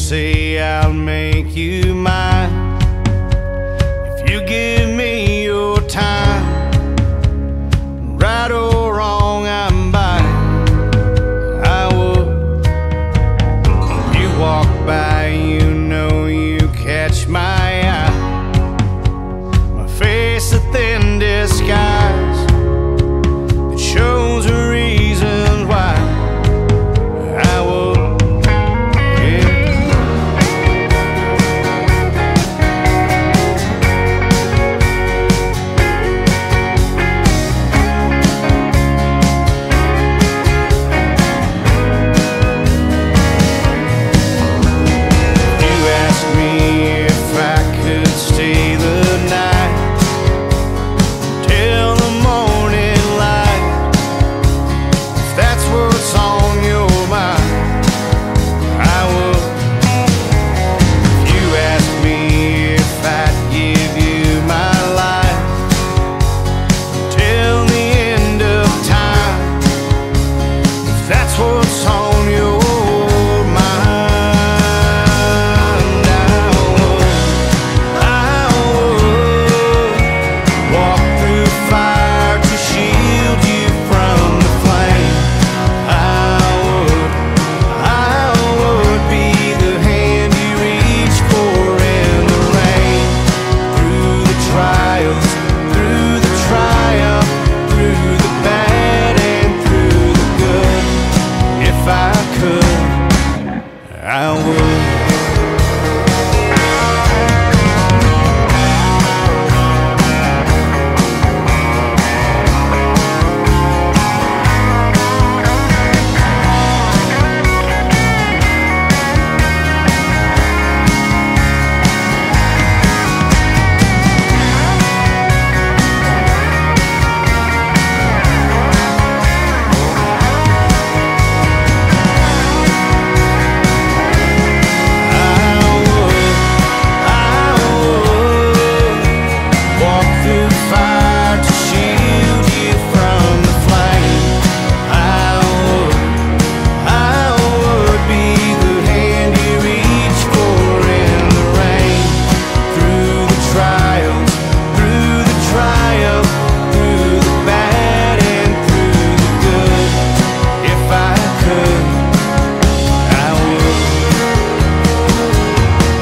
say I'll make you mine if you give me your time. Right or wrong, I'm by. I would. If you walk by, you know you catch my eye. My face a thin disguise that shows a reason why. I would.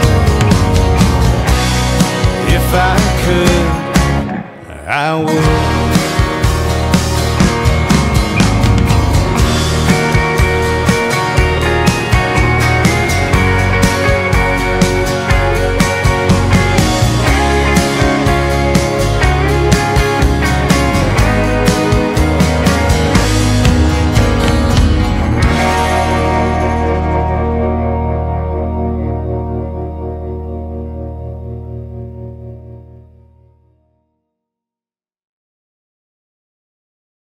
I would.